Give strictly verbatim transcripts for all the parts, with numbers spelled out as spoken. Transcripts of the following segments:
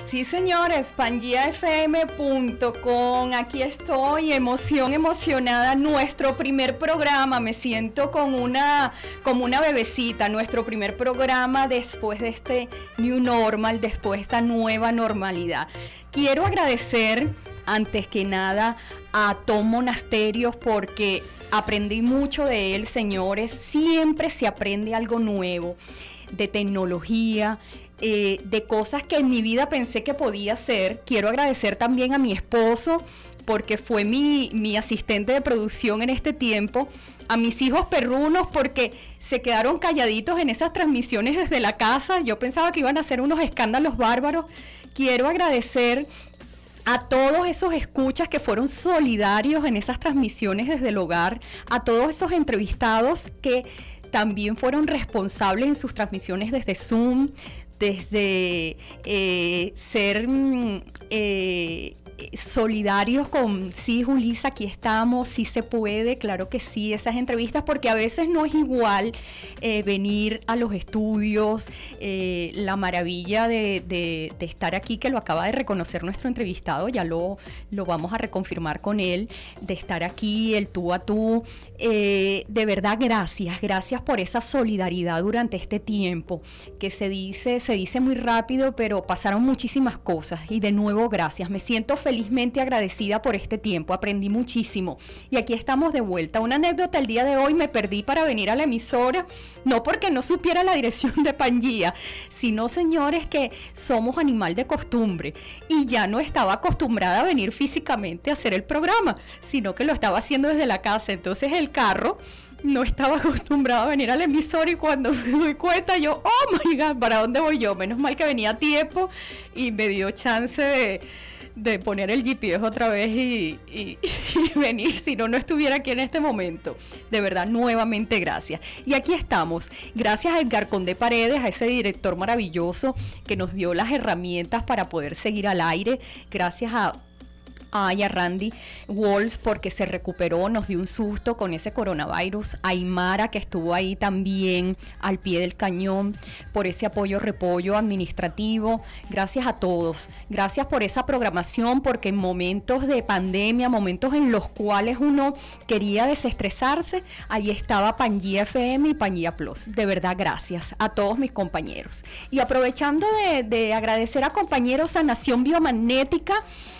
Sí, señores, pangea f m punto com, aquí estoy, emoción, emocionada, nuestro primer programa, me siento con una, como una bebecita, nuestro primer programa después de este new normal, después de esta nueva normalidad. Quiero agradecer, antes que nada, a Tom Monasterios porque aprendí mucho de él, señores, siempre se aprende algo nuevo, de tecnología, Eh, de cosas que en mi vida pensé que podía hacer. Quiero agradecer también a mi esposo porque fue mi, mi asistente de producción en este tiempo, a mis hijos perrunos porque se quedaron calladitos en esas transmisiones desde la casa. Yo pensaba que iban a hacer unos escándalos bárbaros. Quiero agradecer a todos esos escuchas que fueron solidarios en esas transmisiones desde el hogar, a todos esos entrevistados que también fueron responsables en sus transmisiones desde Zoom, desde eh, ser eh, solidarios con, sí, Julisa, aquí estamos, sí se puede, claro que sí, esas entrevistas, porque a veces no es igual eh, venir a los estudios, eh, la maravilla de, de, de estar aquí, que lo acaba de reconocer nuestro entrevistado, ya lo, lo vamos a reconfirmar con él, de estar aquí, el tú a tú, eh, de verdad, gracias, gracias por esa solidaridad durante este tiempo, que se dice, se dice muy rápido, pero pasaron muchísimas cosas, y de nuevo, gracias, me siento felizmente agradecida por este tiempo, aprendí muchísimo y aquí estamos de vuelta. Una anécdota, el día de hoy me perdí para venir a la emisora, no porque no supiera la dirección de Pangea, sino, señores, que somos animal de costumbre y ya no estaba acostumbrada a venir físicamente a hacer el programa, sino que lo estaba haciendo desde la casa, entonces el carro no estaba acostumbrado a venir a la emisora y cuando me doy cuenta yo, oh my God, ¿para dónde voy yo? Menos mal que venía a tiempo y me dio chance de de poner el G P S otra vez y, y, y venir, si no, no estuviera aquí en este momento. De verdad, nuevamente gracias. Y aquí estamos, gracias a Edgar Conde Paredes, a ese director maravilloso que nos dio las herramientas para poder seguir al aire, gracias a Ay, a Randy Walls porque se recuperó, nos dio un susto con ese coronavirus, a Aymara que estuvo ahí también al pie del cañón, por ese apoyo repollo administrativo, gracias a todos, gracias por esa programación, porque en momentos de pandemia, momentos en los cuales uno quería desestresarse, ahí estaba Pangea F M y Pangea Plus, de verdad gracias a todos mis compañeros. Y aprovechando de, de agradecer a compañeros a Nación Biomagnética,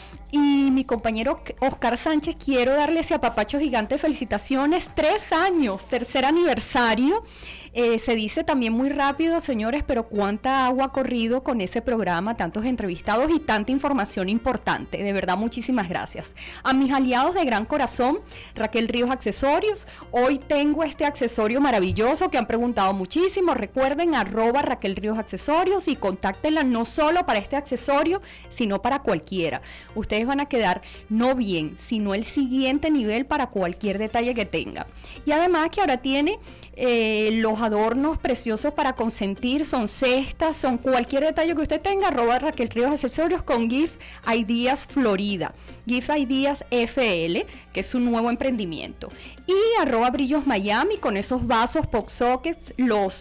y mi compañero Oscar Sánchez, quiero darle ese apapacho gigante, felicitaciones, tres años, tercer aniversario, eh, se dice también muy rápido, señores, pero cuánta agua ha corrido con ese programa, tantos entrevistados y tanta información importante, de verdad, muchísimas gracias. A mis aliados de gran corazón, Raquel Ríos Accesorios, hoy tengo este accesorio maravilloso que han preguntado muchísimo, recuerden, arroba Raquel Ríos Accesorios y contáctenla no solo para este accesorio, sino para cualquiera. Ustedes van a quedar no bien, sino el siguiente nivel para cualquier detalle que tenga. Y además que ahora tiene eh, los adornos preciosos para consentir, son cestas, son cualquier detalle que usted tenga, arroba Raquel Ríos Accesorios con Gift Ideas Florida, Gift Ideas F L, que es un nuevo emprendimiento. Y arroba Brillos Miami con esos vasos pop sockets, los,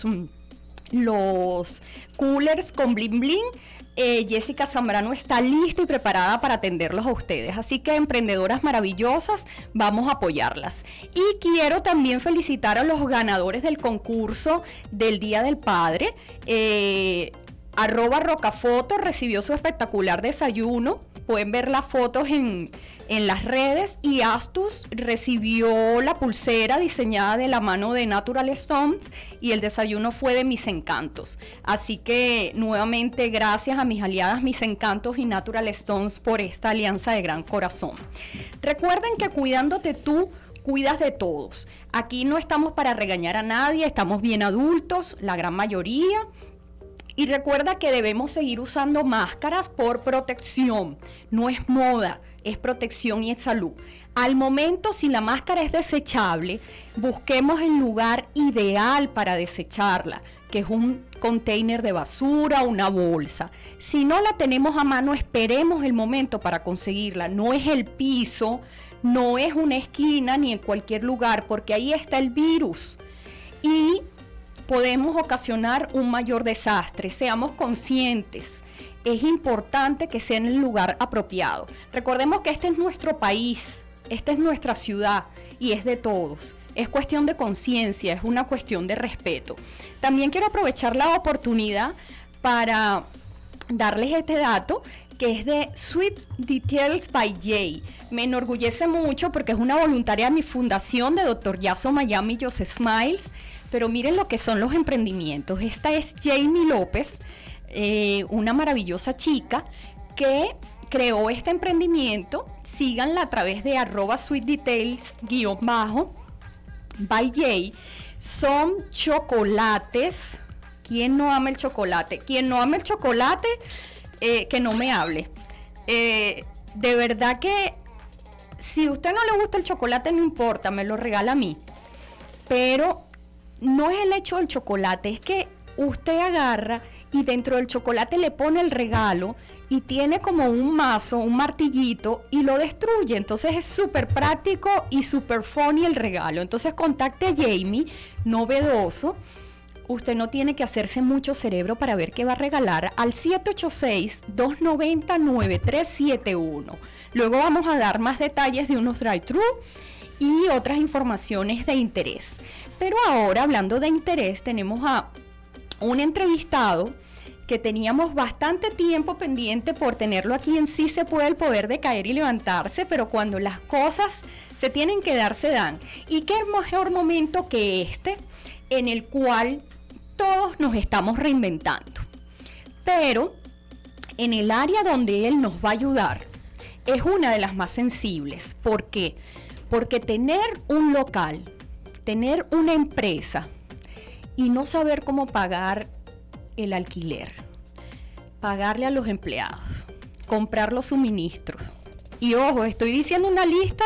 los coolers con bling bling. Eh, Jessica Zambrano está lista y preparada para atenderlos a ustedes, así que emprendedoras maravillosas, vamos a apoyarlas. Y quiero también felicitar a los ganadores del concurso del Día del Padre. eh, arroba Rocafoto recibió su espectacular desayuno, pueden ver las fotos en, en las redes, y Astus recibió la pulsera diseñada de la mano de Natural Stones y el desayuno fue de Mis Encantos. Así que nuevamente gracias a mis aliadas Mis Encantos y Natural Stones por esta alianza de gran corazón. Recuerden que cuidándote tú, cuidas de todos. Aquí no estamos para regañar a nadie, estamos bien adultos, la gran mayoría. Y recuerda que debemos seguir usando máscaras por protección, no es moda, es protección y es salud. Al momento, si la máscara es desechable, busquemos el lugar ideal para desecharla, que es un container de basura, una bolsa. Si no la tenemos a mano, esperemos el momento para conseguirla, no es el piso, no es una esquina ni en cualquier lugar, porque ahí está el virus. Y podemos ocasionar un mayor desastre, seamos conscientes. es importante que sea en el lugar apropiado. Recordemos que este es nuestro país, esta es nuestra ciudad y es de todos. Es cuestión de conciencia, es una cuestión de respeto. También quiero aprovechar la oportunidad para darles este dato que es de Sweet Details by Jay. Me enorgullece mucho porque es una voluntaria de mi fundación de doctor Yaso Miami Jose Smiles, pero miren lo que son los emprendimientos. Esta es Jamie López, eh, una maravillosa chica que creó este emprendimiento. Síganla a través de arroba Sweet Details guión bajo by Jay. Son chocolates. ¿Quién no ama el chocolate? Quien no ama el chocolate, eh, que no me hable. Eh, de verdad que si a usted no le gusta el chocolate, no importa, me lo regala a mí. Pero no es el hecho del chocolate, es que usted agarra y dentro del chocolate le pone el regalo y tiene como un mazo, un martillito y lo destruye. Entonces es súper práctico y súper funny el regalo. Entonces contacte a Jamie, novedoso. Usted no tiene que hacerse mucho cerebro para ver qué va a regalar al siete ocho seis, dos nueve cero, nueve tres siete uno. Luego vamos a dar más detalles de unos drive-thru y otras informaciones de interés. Pero ahora, hablando de interés, tenemos a un entrevistado que teníamos bastante tiempo pendiente por tenerlo aquí en Sí Se Puede, el poder de caer y levantarse, pero cuando las cosas se tienen que dar, se dan. Y qué mejor momento que este, en el cual todos nos estamos reinventando. Pero en el área donde él nos va a ayudar es una de las más sensibles. ¿Por qué? Porque tener un local, tener una empresa y no saber cómo pagar el alquiler, pagarle a los empleados, comprar los suministros. Y ojo, estoy diciendo una lista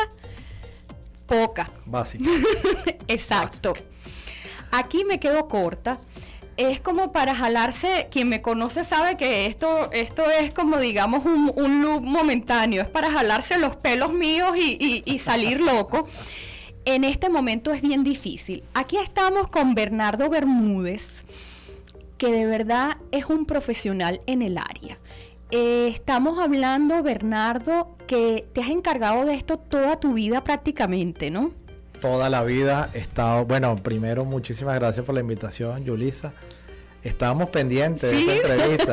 poca. Básica. Exacto. Básica. Aquí me quedo corta. Es como para jalarse, quien me conoce sabe que esto, esto es como digamos un, un look momentáneo, es para jalarse los pelos míos y, y, y salir loco. En este momento es bien difícil. Aquí estamos con Bernardo Bermúdez, que de verdad es un profesional en el área. Eh, estamos hablando, Bernardo, que te has encargado de esto toda tu vida prácticamente, ¿no? Toda la vida he estado, bueno, primero muchísimas gracias por la invitación, Yulisa. Estábamos pendientes ¿Sí? de esta entrevista.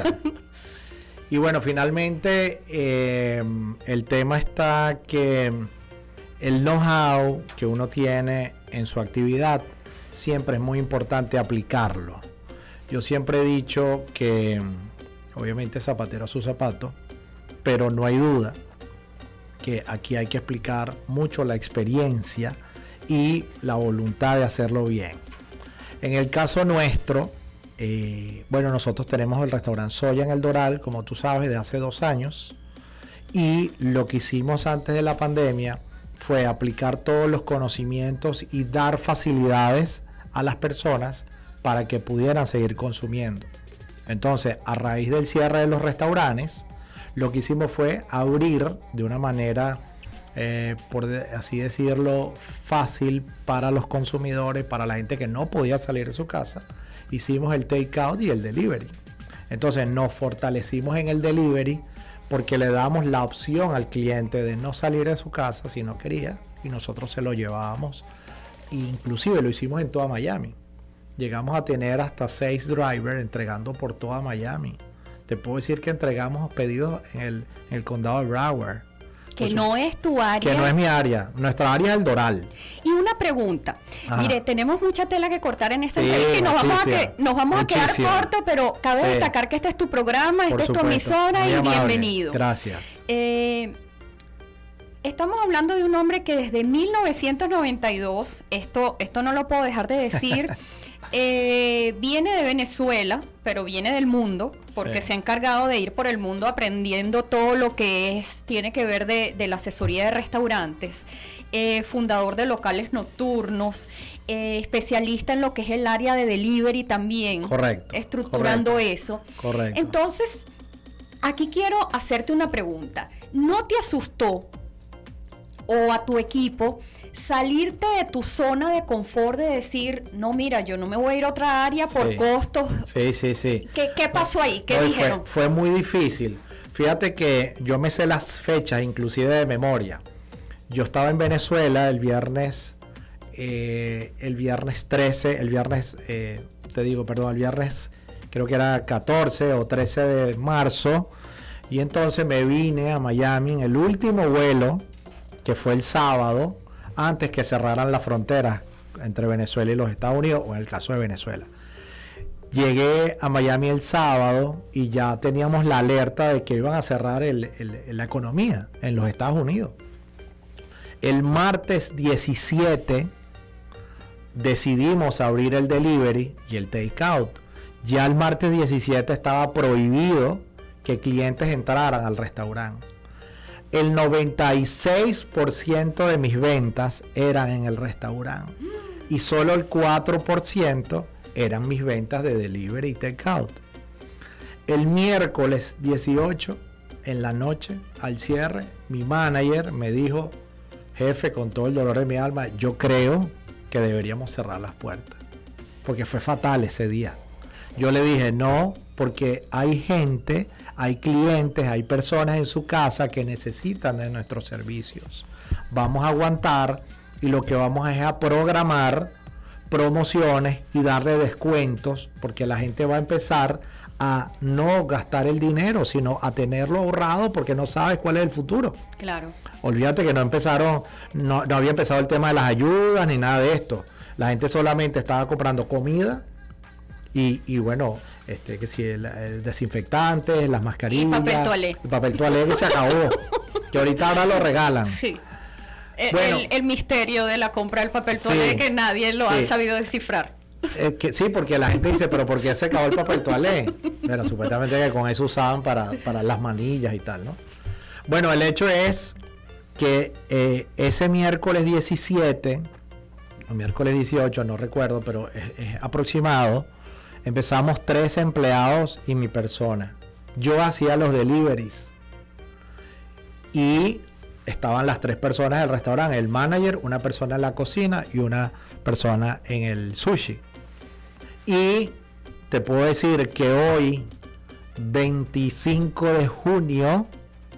Y bueno, finalmente eh, el tema está que el know-how que uno tiene en su actividad siempre es muy importante aplicarlo. Yo siempre he dicho que obviamente zapatero a su zapato, pero no hay duda que aquí hay que explicar mucho la experiencia y la voluntad de hacerlo bien. En el caso nuestro, eh, bueno, nosotros tenemos el restaurante Soya en El Doral, como tú sabes, de hace dos años. Y lo que hicimos antes de la pandemia fue aplicar todos los conocimientos y dar facilidades a las personas para que pudieran seguir consumiendo. Entonces, a raíz del cierre de los restaurantes, lo que hicimos fue abrir de una manera Eh, por de, así decirlo, fácil para los consumidores, para la gente que no podía salir de su casa. Hicimos el take-out y el delivery. Entonces nos fortalecimos en el delivery porque le damos la opción al cliente de no salir de su casa si no quería, y nosotros se lo llevábamos. Inclusive lo hicimos en toda Miami. Llegamos a tener hasta seis drivers entregando por toda Miami. Te puedo decir que entregamos pedidos en el, en el condado de Broward. Que no es tu área. Que no es mi área. Nuestra área es El Doral. Y una pregunta. Ajá. Mire, tenemos mucha tela que cortar en esta sí, entrevista y nos vamos, a, que, nos vamos a quedar muchísimo. cortos, pero cabe sí. destacar que este es tu programa, esta es tu emisora Muy y amable. Bienvenido. Gracias. Eh, estamos hablando de un hombre que desde mil novecientos noventa y dos, esto, esto no lo puedo dejar de decir, eh, viene de Venezuela, pero viene del mundo, porque sí. se ha encargado de ir por el mundo aprendiendo todo lo que es, tiene que ver de, de la asesoría de restaurantes, eh, fundador de locales nocturnos, eh, especialista en lo que es el área de delivery también. Correcto. Estructurando correcto, eso. Correcto. Entonces, aquí quiero hacerte una pregunta. ¿No te asustó o a tu equipo salirte de tu zona de confort, de decir, no, mira, yo no me voy a ir a otra área por sí. costos? Sí, sí, sí. ¿Qué, qué pasó ahí? ¿Qué no, dijeron? Fue, fue muy difícil. Fíjate que yo me sé las fechas, inclusive de memoria. Yo estaba en Venezuela el viernes, eh, el viernes trece, el viernes, eh, te digo, perdón, el viernes creo que era catorce o trece de marzo, y entonces me vine a Miami en el último vuelo, que fue el sábado, antes que cerraran las fronteras entre Venezuela y los Estados Unidos, o en el caso de Venezuela. Llegué a Miami el sábado y ya teníamos la alerta de que iban a cerrar el, el, la economía en los Estados Unidos. El martes diecisiete decidimos abrir el delivery y el takeout. Ya el martes diecisiete estaba prohibido que clientes entraran al restaurante. El noventa y seis por ciento de mis ventas eran en el restaurante y solo el cuatro por ciento eran mis ventas de delivery y takeout. El miércoles dieciocho, en la noche, al cierre, mi manager me dijo, jefe, con todo el dolor de mi alma, yo creo que deberíamos cerrar las puertas, porque fue fatal ese día. Yo le dije, no, porque hay gente, hay clientes, hay personas en su casa que necesitan de nuestros servicios. Vamos a aguantar y lo que vamos es a programar promociones y darle descuentos, porque la gente va a empezar a no gastar el dinero, sino a tenerlo ahorrado porque no sabes cuál es el futuro. Claro. Olvídate que no empezaron, no, no había empezado el tema de las ayudas ni nada de esto. La gente solamente estaba comprando comida y, y bueno, este que si el, el desinfectante, las mascarillas, y papel toalé. El papel toalé que se acabó, que ahorita ahora lo regalan. Sí. El, bueno, el, el misterio de la compra del papel toalé, sí, que nadie lo sí. ha sabido descifrar. Es que, sí, porque la gente dice, pero ¿por qué se acabó el papel toalé? Pero supuestamente que con eso usaban para, para las manillas y tal, ¿no? Bueno, el hecho es que eh, ese miércoles diecisiete, o miércoles dieciocho, no recuerdo, pero es, es aproximado, empezamos tres empleados y mi persona. Yo hacía los deliveries y estaban las tres personas del restaurante, el manager, una persona en la cocina y una persona en el sushi. Y te puedo decir que hoy, veinticinco de junio,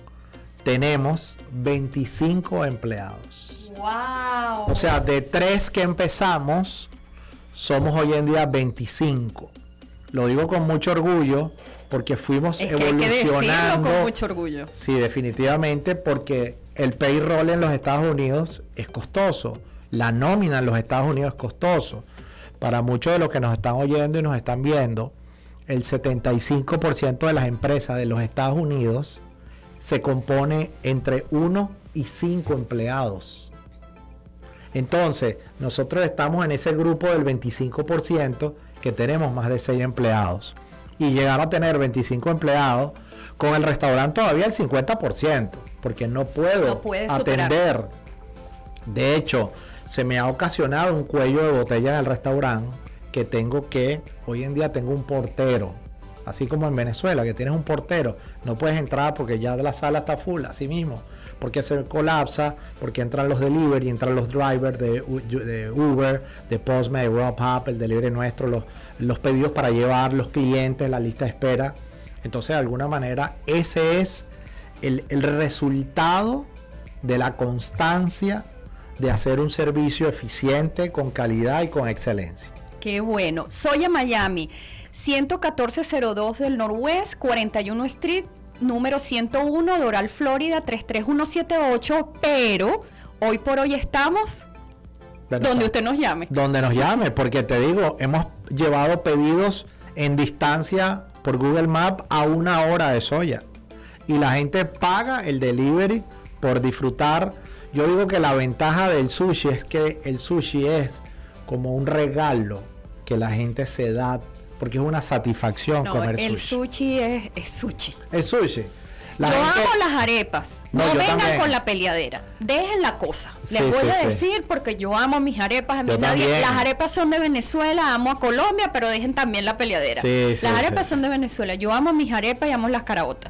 tenemos veinticinco empleados. ¡Wow! O sea, de tres que empezamos, somos hoy en día veinticinco. Lo digo con mucho orgullo porque fuimos es que evolucionando. Hay que decirlo con mucho orgullo. Sí, definitivamente, porque el payroll en los Estados Unidos es costoso. La nómina en los Estados Unidos es costoso. Para muchos de los que nos están oyendo y nos están viendo, el setenta y cinco por ciento de las empresas de los Estados Unidos se compone entre uno y cinco empleados. Entonces, nosotros estamos en ese grupo del veinticinco por ciento que tenemos más de seis empleados. Y llegar a tener veinticinco empleados, con el restaurante todavía el cincuenta por ciento, porque no puedo no atender. De hecho, se me ha ocasionado un cuello de botella en el restaurante, que tengo que, hoy en día tengo un portero, así como en Venezuela, que tienes un portero, no puedes entrar porque ya la sala está full, así mismo, porque se colapsa, porque entran los delivery, entran los drivers de, de Uber, de Postmates, de Grubhub, el delivery nuestro, los, los pedidos para llevar, los clientes, la lista de espera. Entonces, de alguna manera, ese es el, el resultado de la constancia de hacer un servicio eficiente, con calidad y con excelencia. Qué bueno. Soya Miami, ciento catorce cero dos del Northwest, cuarenta y uno Street, número ciento uno, Doral, Florida, tres tres uno siete ocho, pero hoy por hoy estamos bueno, donde usted nos llame. Donde nos llame, porque te digo, hemos llevado pedidos en distancia por Google Maps a una hora de Soya. Y la gente paga el delivery por disfrutar. Yo digo que la ventaja del sushi es que el sushi es como un regalo que la gente se da, porque es una satisfacción no, comer el sushi. sushi es, es sushi. Es sushi. La yo gente... amo las arepas. No, no vengan también. Con la peleadera. Dejen la cosa. Les sí, voy sí, a decir sí. porque yo amo mis arepas. A mí nadie, las arepas son de Venezuela, amo a Colombia, pero dejen también la peleadera. Sí, sí, las arepas sí. son de Venezuela. Yo amo mis arepas y amo las caraotas.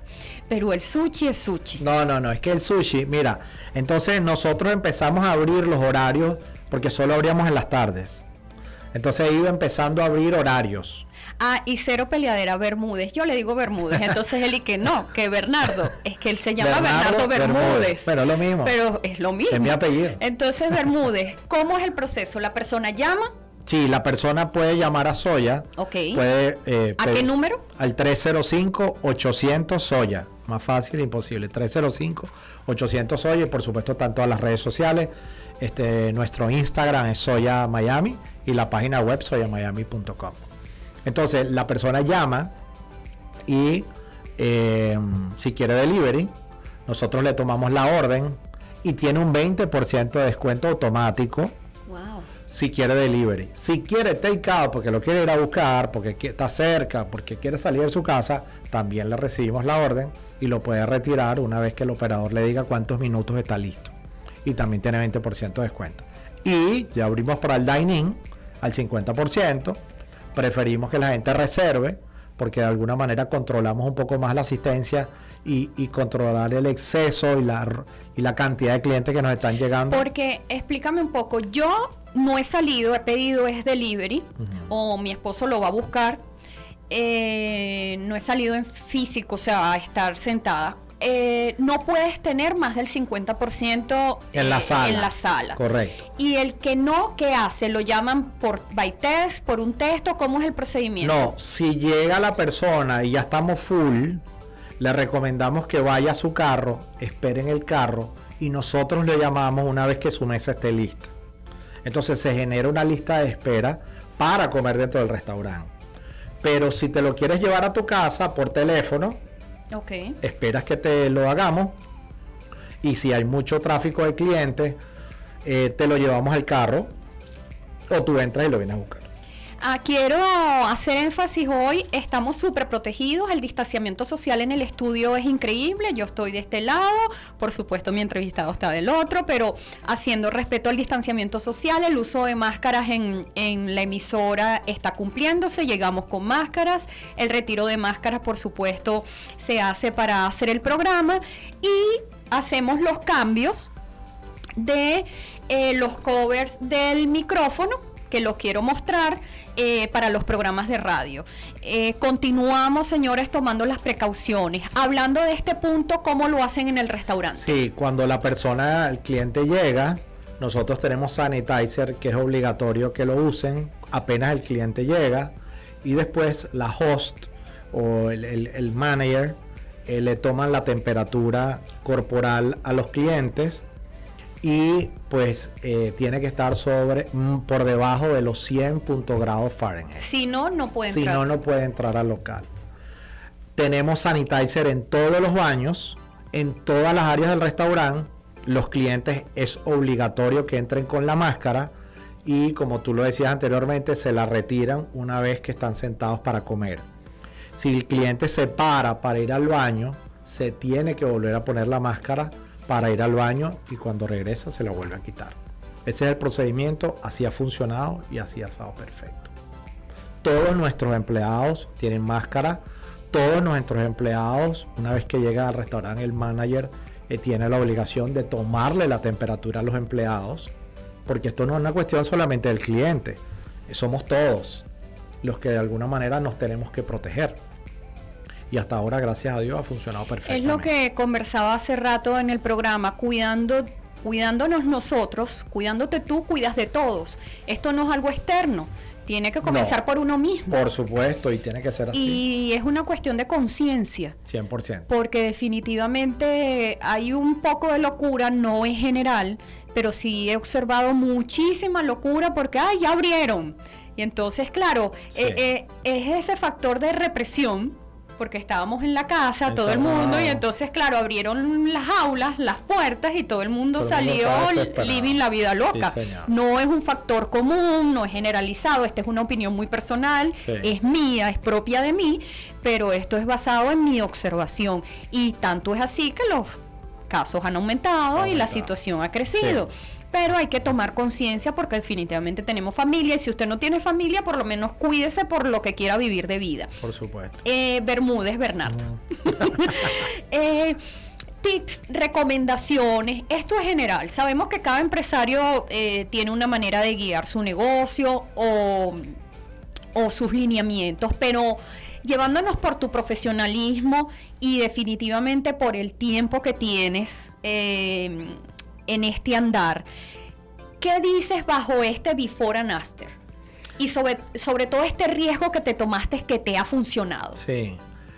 Pero el sushi es sushi. No, no, no, es que el sushi, mira, entonces nosotros empezamos a abrir los horarios porque solo abríamos en las tardes. Entonces he ido empezando a abrir horarios. Ah, y cero peleadera, Bermúdez. Yo le digo Bermúdez, entonces él y que no, que Bernardo. Es que él se llama Bernardo, Bernardo Bermúdez. Bermúdez. Pero es lo mismo. Pero es lo mismo. Es mi apellido. Entonces, Bermúdez, ¿cómo es el proceso? ¿La persona llama? Sí, la persona puede llamar a Soya. Ok. Puede, eh, ¿A qué número? Al tres cero cinco, ochocientos Soya. Más fácil, imposible. tres cero cinco, ochocientos Soya. Y por supuesto están todas las redes sociales. Este, nuestro Instagram es Soya Miami y la página web soya miami punto com. Entonces la persona llama y eh, si quiere delivery, nosotros le tomamos la orden y tiene un veinte por ciento de descuento automático. Wow. Si quiere delivery. Si quiere take out porque lo quiere ir a buscar, porque está cerca, porque quiere salir de su casa, también le recibimos la orden y lo puede retirar una vez que el operador le diga cuántos minutos está listo. Y también tiene veinte por ciento de descuento. Y ya abrimos para el dine-in al cincuenta por ciento. Preferimos que la gente reserve porque de alguna manera controlamos un poco más la asistencia y, y controlar el exceso y la, y la cantidad de clientes que nos están llegando. Porque, explícame un poco, yo no he salido, he pedido es delivery, uh-huh. o mi esposo lo va a buscar, eh, no he salido en físico, o sea, a estar sentada. Eh, no puedes tener más del cincuenta por ciento en la sala. En la sala. Correcto. Y el que no, ¿qué hace? ¿Lo llaman por by test, por un texto? ¿Cómo es el procedimiento? No, si llega la persona y ya estamos full, le recomendamos que vaya a su carro, espere en el carro y nosotros le llamamos una vez que su mesa esté lista. Entonces se genera una lista de espera para comer dentro del restaurante. Pero si te lo quieres llevar a tu casa por teléfono, okay. esperas que te lo hagamos y si hay mucho tráfico de clientes, eh, te lo llevamos al carro o tú entras y lo vienes a buscar. Ah, quiero hacer énfasis hoy, estamos súper protegidos, el distanciamiento social en el estudio es increíble, yo estoy de este lado, por supuesto mi entrevistado está del otro, pero haciendo respeto al distanciamiento social, el uso de máscaras en, en la emisora está cumpliéndose, llegamos con máscaras, el retiro de máscaras por supuesto se hace para hacer el programa y hacemos los cambios de eh, los covers del micrófono, que los quiero mostrar eh, para los programas de radio. Eh, continuamos, señores, tomando las precauciones. Hablando de este punto, ¿cómo lo hacen en el restaurante? Sí, cuando la persona, el cliente llega, nosotros tenemos sanitizer, que es obligatorio que lo usen apenas el cliente llega, y después la host o el, el, el manager eh, le toman la temperatura corporal a los clientes y pues eh, tiene que estar sobre mm, por debajo de los cien puntos grados Fahrenheit. Si no, no puede si entrar. Si no, no puede entrar al local. Tenemos sanitizer en todos los baños, en todas las áreas del restaurante. Los clientes es obligatorio que entren con la máscara y como tú lo decías anteriormente, se la retiran una vez que están sentados para comer. Si el cliente se para para ir al baño, se tiene que volver a poner la máscara para ir al baño y cuando regresa se la vuelve a quitar. Ese es el procedimiento, así ha funcionado y así ha estado perfecto. Todos nuestros empleados tienen máscara, todos nuestros empleados, una vez que llegan al restaurante, el manager eh, tiene la obligación de tomarle la temperatura a los empleados, porque esto no es una cuestión solamente del cliente, somos todos los que de alguna manera nos tenemos que proteger. Y hasta ahora, gracias a Dios, ha funcionado perfectamente. Es lo que conversaba hace rato en el programa, cuidando, cuidándonos nosotros, cuidándote tú, cuidas de todos. Esto no es algo externo, tiene que comenzar no, por uno mismo. Por supuesto, y tiene que ser así. Y es una cuestión de conciencia. cien por ciento. Porque definitivamente hay un poco de locura, no es general, pero sí he observado muchísima locura porque, ¡ay, ya abrieron! Y entonces, claro, sí. eh, eh, es ese factor de represión, porque estábamos en la casa, todo el mundo, y entonces, claro, abrieron las aulas, las puertas, y todo el mundo todo salió living la vida loca. Sí, no es un factor común, no es generalizado, esta es una opinión muy personal, sí. es mía, es propia de mí, pero esto es basado en mi observación, y tanto es así que los casos han aumentado, aumentado. y la situación ha crecido. Sí. pero hay que tomar conciencia porque definitivamente tenemos familia, y si usted no tiene familia, por lo menos cuídese por lo que quiera vivir de vida. Por supuesto. Eh, Bermúdez, Bernardo. Mm. eh, tips, recomendaciones, esto es general. Sabemos que cada empresario eh, tiene una manera de guiar su negocio o, o sus lineamientos, pero llevándonos por tu profesionalismo y definitivamente por el tiempo que tienes eh, en este andar, ¿qué dices bajo este before and after? Y sobre, sobre todo este riesgo que te tomaste que te ha funcionado. Sí.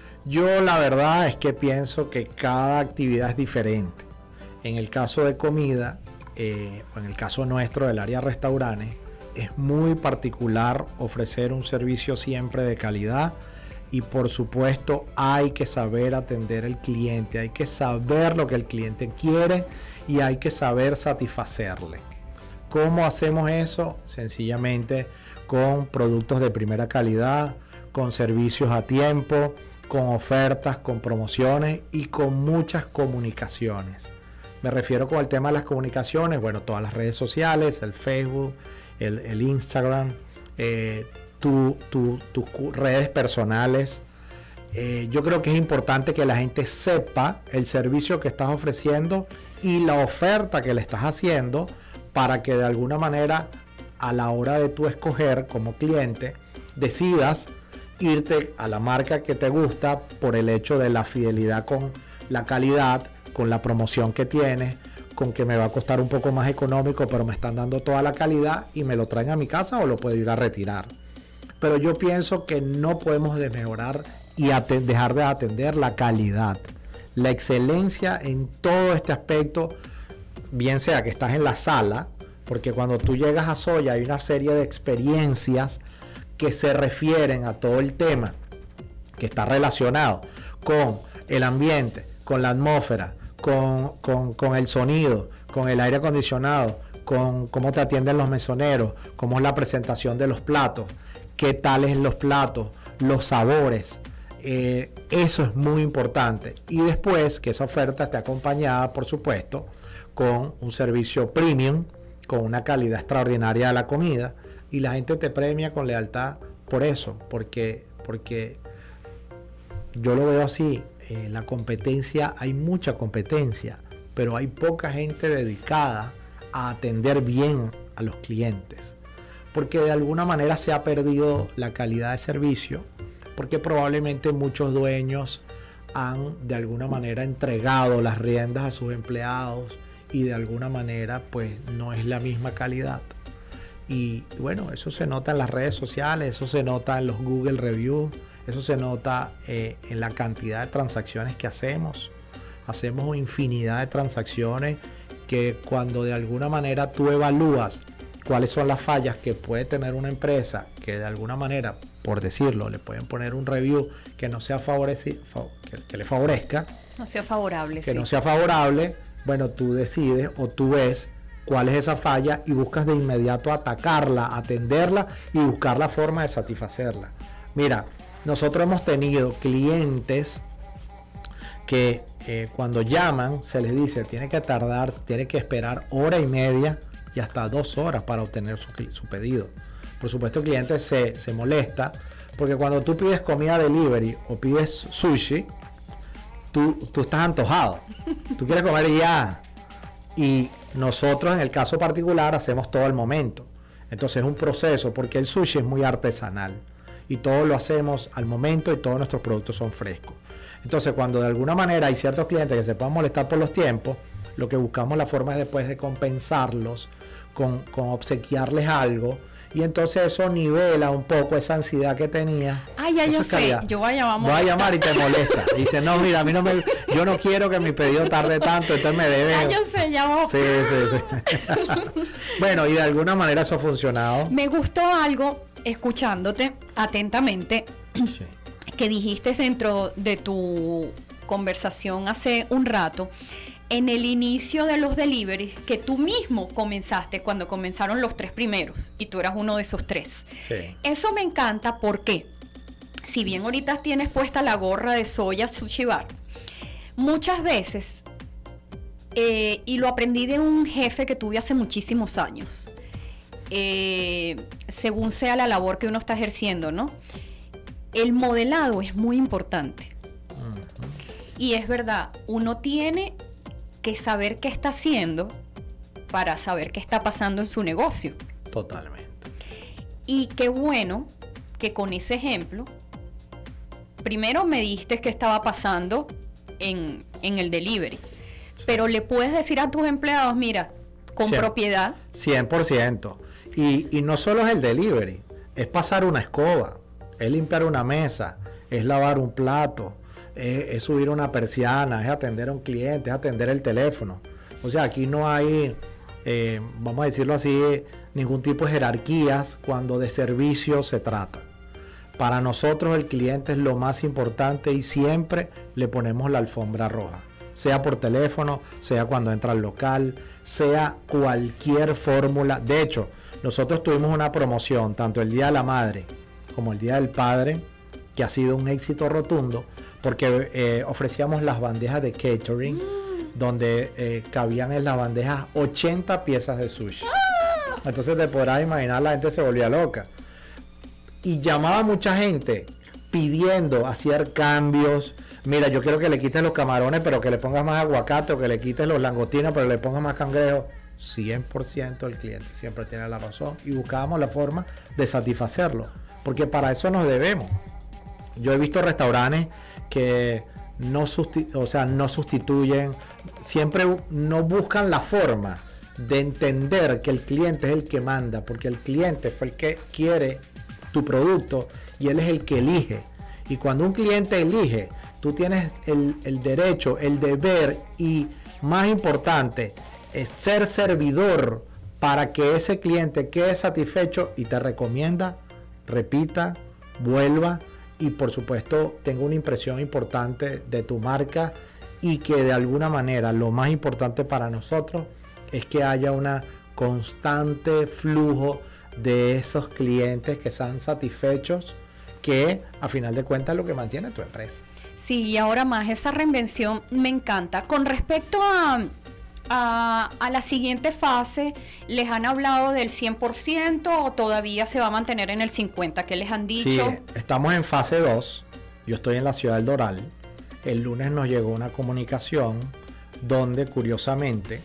Yo la verdad es que pienso que cada actividad es diferente. En el caso de comida, eh, o en el caso nuestro del área de restaurantes, es muy particular ofrecer un servicio siempre de calidad y por supuesto hay que saber atender al cliente, hay que saber lo que el cliente quiere y hay que saber satisfacerle. ¿Cómo hacemos eso? Sencillamente con productos de primera calidad, con servicios a tiempo, con ofertas, con promociones y con muchas comunicaciones. Me refiero con el tema de las comunicaciones, bueno, todas las redes sociales, el Facebook, el, el Instagram, eh, tu, tu, tus redes personales. Eh, yo creo que es importante que la gente sepa el servicio que estás ofreciendo y la oferta que le estás haciendo para que de alguna manera a la hora de tú escoger como cliente decidas irte a la marca que te gusta por el hecho de la fidelidad con la calidad, con la promoción que tienes, con que me va a costar un poco más económico, pero me están dando toda la calidad y me lo traen a mi casa o lo puedo ir a retirar. Pero yo pienso que no podemos desmejorar y dejar de atender la calidad, la excelencia en todo este aspecto, bien sea que estás en la sala, porque cuando tú llegas a Zoya hay una serie de experiencias que se refieren a todo el tema que está relacionado con el ambiente, con la atmósfera, con, con, con el sonido, con el aire acondicionado, con cómo te atienden los mesoneros, cómo es la presentación de los platos, qué tales los platos, los sabores. Eh, eso es muy importante. Y después que esa oferta esté acompañada, por supuesto, con un servicio premium, con una calidad extraordinaria de la comida, y la gente te premia con lealtad por eso, porque, porque yo lo veo así, eh, la competencia, hay mucha competencia, pero hay poca gente dedicada a atender bien a los clientes, porque de alguna manera se ha perdido la calidad de servicio, porque probablemente muchos dueños han de alguna manera entregado las riendas a sus empleados y de alguna manera pues no es la misma calidad. Y bueno, eso se nota en las redes sociales, eso se nota en los Google Reviews, eso se nota eh, en la cantidad de transacciones que hacemos. Hacemos infinidad de transacciones que cuando de alguna manera tú evalúas cuáles son las fallas que puede tener una empresa, que de alguna manera, por decirlo, le pueden poner un review que no sea favorecido, que, que le favorezca. No sea favorable. Que sí. no sea favorable, bueno, tú decides o tú ves cuál es esa falla y buscas de inmediato atacarla, atenderla y buscar la forma de satisfacerla. Mira, nosotros hemos tenido clientes que eh, cuando llaman se les dice tiene que tardar, tiene que esperar hora y media y hasta dos horas para obtener su, su pedido. Por supuesto el cliente se, se molesta porque cuando tú pides comida delivery o pides sushi, tú, tú estás antojado, tú quieres comer ya. Y nosotros en el caso particular hacemos todo al momento. Entonces es un proceso porque el sushi es muy artesanal y todo lo hacemos al momento y todos nuestros productos son frescos. Entonces cuando de alguna manera hay ciertos clientes que se puedan molestar por los tiempos, lo que buscamos la forma es después de compensarlos con, con obsequiarles algo. Y entonces eso nivela un poco esa ansiedad que tenía. Ah, ya yo sé, yo voy a llamar. Voy a llamar y te molesta. Y dice, no, mira, a mí no me, yo no quiero que mi pedido tarde tanto, entonces me debe. Ah, yo sé, llamo. Sí, sí, sí. Bueno, y de alguna manera eso ha funcionado. Me gustó algo, escuchándote atentamente, sí. que dijiste dentro de tu conversación hace un rato, en el inicio de los deliveries, que tú mismo comenzaste cuando comenzaron los tres primeros, y tú eras uno de esos tres. Sí. Eso me encanta porque, si bien ahorita tienes puesta la gorra de Zoya Sushi Bar, muchas veces Eh, y lo aprendí de un jefe que tuve hace muchísimos años. Eh, según sea la labor que uno está ejerciendo, ¿no? El modelado es muy importante. Uh-huh. Y es verdad, uno tiene que saber qué está haciendo para saber qué está pasando en su negocio. Totalmente. Y qué bueno que con ese ejemplo, primero me diste qué estaba pasando en, en el delivery. Sí. Pero le puedes decir a tus empleados, mira, con cien, propiedad. cien por ciento. Y, y no solo es el delivery, es pasar una escoba, es limpiar una mesa, es lavar un plato, es, es subir una persiana, es atender a un cliente, es atender el teléfono. O sea, aquí no hay, eh, vamos a decirlo así, ningún tipo de jerarquías cuando de servicio se trata. Para nosotros el cliente es lo más importante y siempre le ponemos la alfombra roja. Sea por teléfono, sea cuando entra al local, sea cualquier fórmula. De hecho, nosotros tuvimos una promoción, tanto el Día de la Madre como el Día del Padre, que ha sido un éxito rotundo, porque eh, ofrecíamos las bandejas de catering, mm. donde eh, cabían en las bandejas ochenta piezas de sushi. Ah. Entonces te podrás imaginar, la gente se volvía loca. Y llamaba mucha gente pidiendo hacer cambios. Mira, yo quiero que le quites los camarones, pero que le pongas más aguacate, o que le quites los langostinos, pero le pongas más cangrejo. cien por ciento el cliente siempre tiene la razón y buscábamos la forma de satisfacerlo, porque para eso nos debemos. Yo he visto restaurantes que no, susti- o sea, no sustituyen, siempre no buscan la forma de entender que el cliente es el que manda, porque el cliente fue el que quiere tu producto y él es el que elige. Y cuando un cliente elige, tú tienes el, el derecho, el deber y, más importante, es ser servidor para que ese cliente quede satisfecho y te recomienda, repita, vuelva y por supuesto tenga una impresión importante de tu marca, y que de alguna manera lo más importante para nosotros es que haya un constante flujo de esos clientes que sean satisfechos, que a final de cuentas es lo que mantiene tu empresa. Sí, y ahora más, esa reinvención me encanta. Con respecto a A, a la siguiente fase, ¿les han hablado del cien por ciento o todavía se va a mantener en el cincuenta por ciento? ¿Qué les han dicho? Sí, estamos en fase dos. Yo estoy en la ciudad del Doral. El lunes nos llegó una comunicación donde, curiosamente,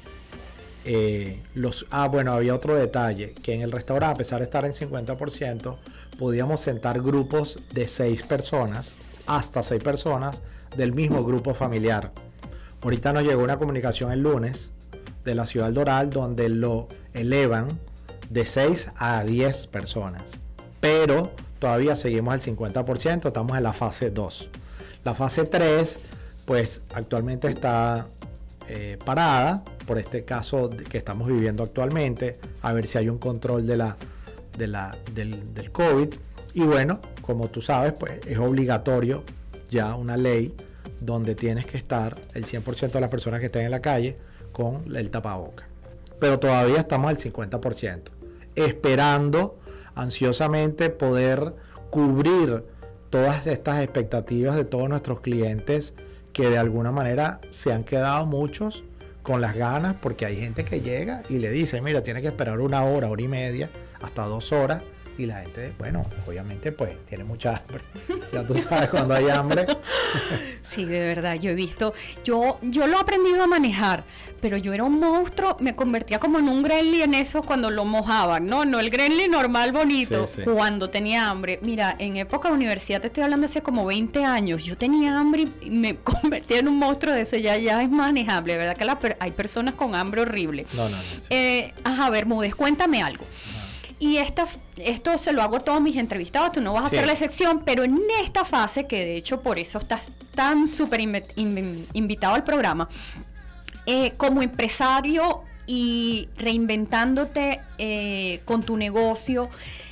eh, los... Ah, bueno, había otro detalle, que en el restaurante, a pesar de estar en cincuenta por ciento, podíamos sentar grupos de seis personas, hasta seis personas, del mismo grupo familiar. Ahorita nos llegó una comunicación el lunes de la ciudad del Doral, donde lo elevan de seis a diez personas. Pero todavía seguimos al cincuenta por ciento, estamos en la fase dos. La fase tres, pues actualmente está eh, parada por este caso que estamos viviendo actualmente, a ver si hay un control de la, de la, del, del COVID. Y bueno, como tú sabes, pues es obligatorio ya una ley donde tienes que estar el cien por ciento de las personas que estén en la calle con el tapaboca. Pero todavía estamos al cincuenta por ciento, esperando ansiosamente poder cubrir todas estas expectativas de todos nuestros clientes, que de alguna manera se han quedado muchos con las ganas, porque hay gente que llega y le dice, mira, tiene que esperar una hora, hora y media, hasta dos horas. Y la gente, bueno, obviamente pues tiene mucha hambre. Ya tú sabes cuando hay hambre. Sí, de verdad, yo he visto, yo, yo lo he aprendido a manejar, pero yo era un monstruo, me convertía como en un gremlin en eso cuando lo mojaban, no, no el gremlin normal bonito, sí, sí. Cuando tenía hambre. Mira, en época de universidad, te estoy hablando hace como veinte años, yo tenía hambre y me convertía en un monstruo de eso, ya, ya es manejable, ¿verdad? Que la, hay personas con hambre horrible. No, no, no. Sí. Eh, ajá, Bermúdez, cuéntame algo. Y esta, esto se lo hago a todos mis entrevistados, tú no vas a sí. hacer la excepción, pero en esta fase, que de hecho por eso estás tan súper inv- inv- invitado al programa, eh, como empresario y reinventándote eh, con tu negocio,